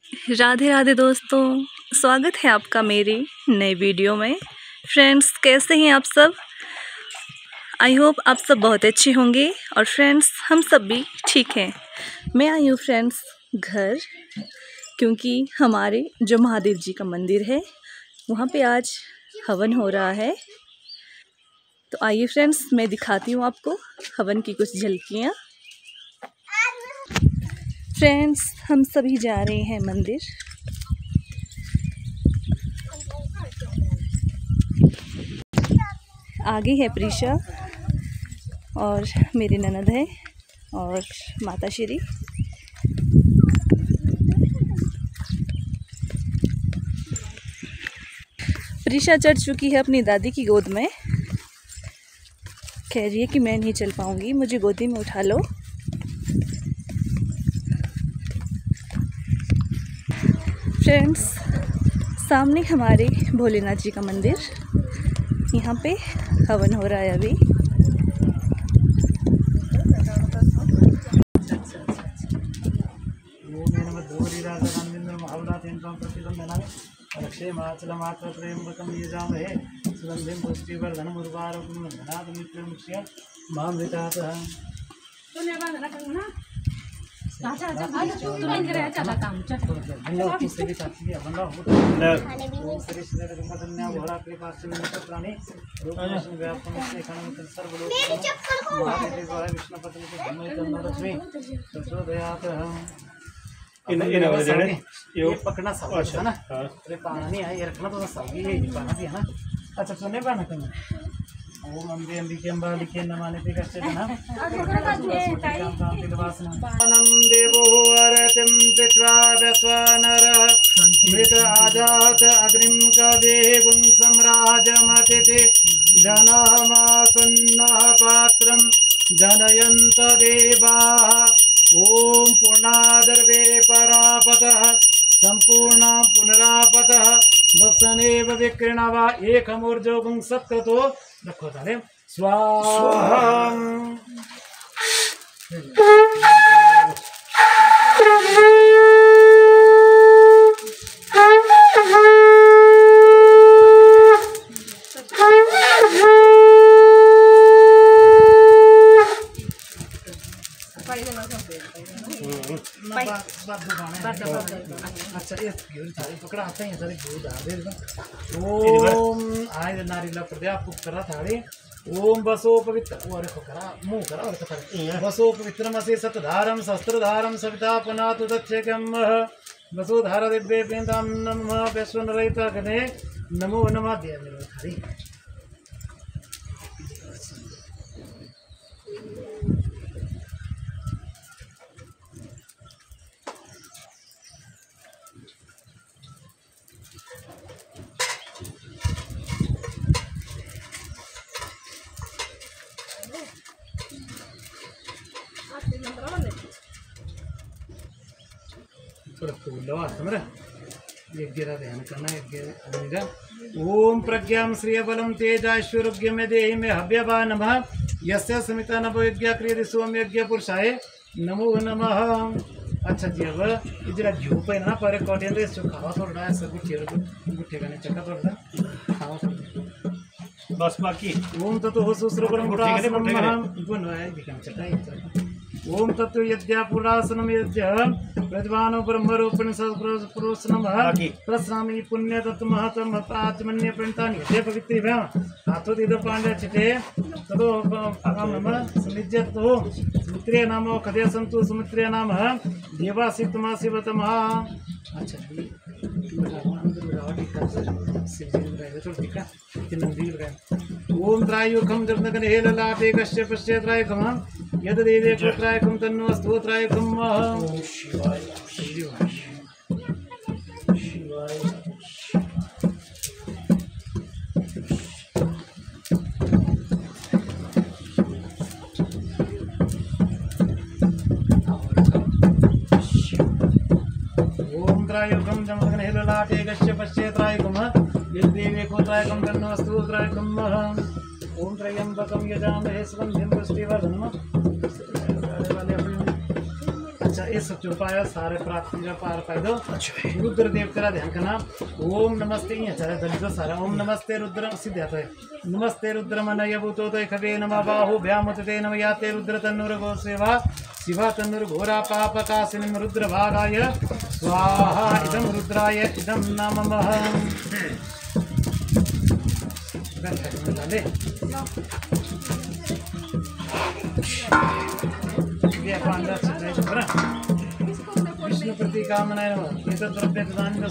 राधे राधे दोस्तों, स्वागत है आपका मेरी नई वीडियो में। फ्रेंड्स, कैसे हैं आप सब? आई होप आप सब बहुत अच्छे होंगे। और फ्रेंड्स, हम सब भी ठीक हैं। मैं आई हूँ फ्रेंड्स घर, क्योंकि हमारे जो महादेव जी का मंदिर है वहाँ पे आज हवन हो रहा है। तो आइए फ्रेंड्स, मैं दिखाती हूँ आपको हवन की कुछ झलकियाँ। फ्रेंड्स, हम सभी जा रहे हैं मंदिर। आगे है प्रीशा और मेरी ननद है और माता श्री। प्रीशा चढ़ चुकी है अपनी दादी की गोद में। कह रही है कि मैं नहीं चल पाऊंगी, मुझे गोदी में उठा लो। फ्रेंड्स, सामने हमारे भोलेनाथ जी का मंदिर, यहाँ पे हवन हो रहा है अभी। ये पकड़ना सब है ना। अरे पाना नहीं है, ये रखना तो सब ही है, पाना भी है ना। अच्छा सुनने पाना कहीं ओम अम्बे अंबिके अम्बालिके नमानि ते कश्चित् नमः देवो अरतिं पित्वा व्यस्वानरः मृत आजात अग्निं कवेगुं सम्राजमतिते जनमासन्नः पात्रं जनयन्त देवाः। ओम पूर्णादर्वे परापतः संपूर्णा पुनरापतः भक्षणेव विक्रीणवा एकमूर्जोगुं सत्कृतो रखो ताले स्वाहा। अच्छा ये पकड़ा आता है सारे दूध आ दे। ओम आय नारीला प्रद्या पुत्रा थाले ओम बसो पवित्र और करा मुंह करा और करा बसो पवित्रमसे सतधारम शस्त्रधारम सविता पुनातु दक्षकम बसो धारा दिव्ये पेंताम नमः वैश्वनरहिता गणे नमो नमः देव हरि। ध्यान करना ओम प्रज्ञां श्रियबलं तेजाश्वरुग्यं देहि मे हव्यवा नमः यस्य समिता नवयज्ञ क्रियते सोमयज्ञ पुरुषाय नमो नमः। अच्छा जी, अब इधर झूप है ना पर कॉर्डियन से खावा थोड़ा है सब गुठे का नहीं चक्का थोड़ा खावा बस बाकी ओम तत्व हो सुश्रवरम ओम तत्व यज्ञ पुरासनम यज्ञ प्रज्वानो ब्रह्मरूपिण सत्पुरुषनम प्रस्नामी पुण्य तत्व महतम आत्मन्य प्रणतानि हे पवित्र भ्याम हाथो दिद पांडे चिते ततो अगम नमः समिज्यतो सुमित्रे नामो कदे संतु सुमित्रे नाम देवासितमा शिवतमः। अच्छा ओम त्रायुखम जगनगन हेललाटे कश्य पश्य त्रायुखम यद देवे त्रायुखम तन्नो अस्तु त्रायुखम। ओम शिवाय शिवाय शिवाय। ओम त्रायुखम जगनगन हेललाटे कश्य पश्य त्रायुखम यद देवे त्रायुखम तन्नो अस्तु त्रायुखम। ओम त्र्यंबकम यजामहे सुगंधिं पुष्टिवर्धनम्। अच्छा इस चौपाया सारे प्राप्ति का पार पादो रुद्र देव तेरा ध्यान करना। ओम नमस्ते ये सारा दलित सारा ओम नमस्ते रुद्र सिद्ध आता है। नमस्ते रुद्र मनय भूतो तो खगे नमः बाहु भ्यामुते नम याते रुद्र तन्नुर गो सेवा शिवा तन्नुर घोरा पापकासिनीम रुद्र भागाय स्वाहा इदम रुद्राय इदम नमः। विष्णु प्रतीकामनाय नमः। एतद्द्रव्य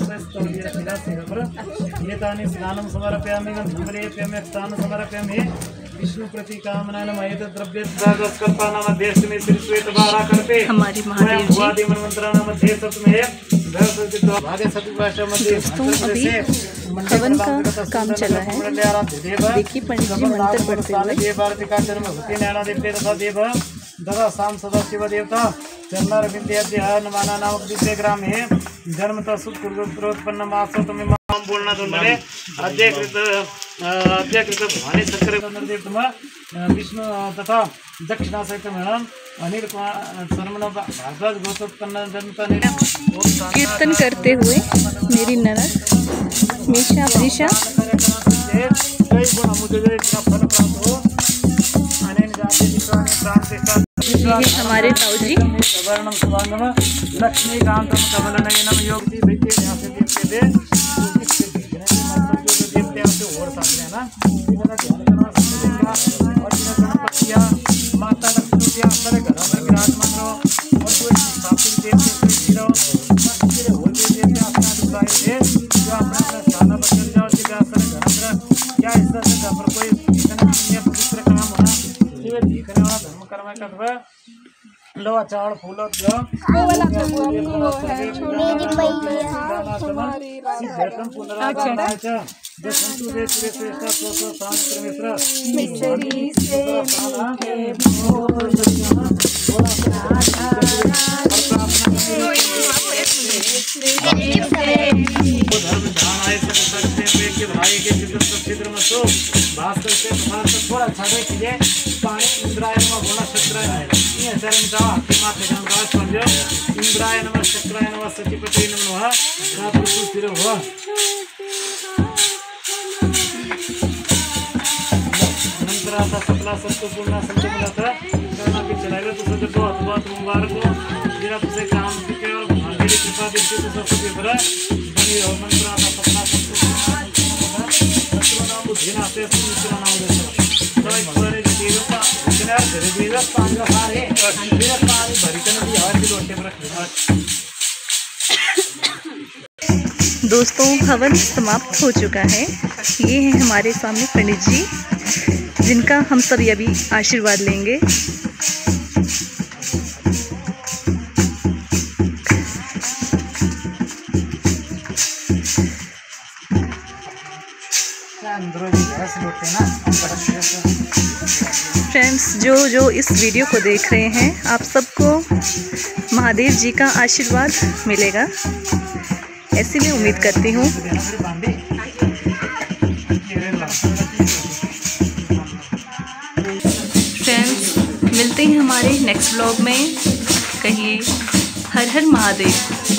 एतानि स्नानं समर्पयामि गन्धमलेपयामि स्थानं समर्पयामि विष्णु प्रतीकामनाय नमः। एतद्द्रव्य मध्ये श्रीश्वेतभारा कल्पे हमारी महादेव जी मंत्राणां मध्ये सप्तमे भागे सतुभाषा मध्ये अभी हवन का काम चला है। देखिए पंडित जी मंत्र पढ़ते हुए। ददा शाम सदा शिव देवता चंद्र विद्याद्य नमाना नामक द्वितीय ग्राम है जन्मतः सुत्रोत्पन्न मासो तमें बोलना दोनरे अध्यकृत भवानी शंकर चंद्रदेव विष्णु तथा दक्षिणा सहित मैडम अनिल कुमार शर्मन भारद्वाज गोत्रोत्पन्न जन्मता कीर्तन करते हुए मेरी ननद मीशा प्रीशा कई गुण मुझे फल प्राप्त हो अनेक जाति हमारे ताऊजी वर्णम सुभांगम लक्ष्मीकांत कमलनयनम योगी भीते न्यासे देवते दे देवते आपसे और सामने है ना इनका ध्यान करना समझेगा और इनका गणपतिया माता लक्ष्मी के आसरे घर में विराजमान रहो और कोई सात्विक देवते कोई जीरो तेरे और देवते आसना दुलाए थे जो अपना स्थान पर चल जाओ कि आसरे घर में क्या इससे से पर कोई पुण्य पवित्र काम होना ये दिखने वाला धर्म कर्म का लो चावल फूल भास्कर से थोड़ा छाड़े कीजिए पानी इंद्राय नमः बोला शक्राय ये चरण का माथे गंगा समझो इंद्राय नमः शक्राय नमः सचिपते नमः रात को स्थिर हुआ नंतर आता सपना सबको पूर्ण संचय मिलाता करना भी चलाएगा तो सब बहुत बहुत मुबारक हो जरा तुझे काम के और भगवान की कृपा दृष्टि तो सब कुछ बड़ा बनी और मंत्र आता सपना सबको बुद्धि ना से दूसरा नाम देता तो एक पूरे जीवन का इतना धीरे पानी सारे धीरे पानी भरी करने की हवा की लोटे पर रख दोस्तों हवन समाप्त हो चुका है। ये है हमारे सामने पंडित जी जिनका हम सब अभी आशीर्वाद लेंगे। फ्रेंड्स जो इस वीडियो को देख रहे हैं आप सबको महादेव जी का आशीर्वाद मिलेगा ऐसी मैं उम्मीद करती हूँ। फ्रेंड्स मिलते हैं हमारे नेक्स्ट व्लॉग में। कहिए हर हर महादेव।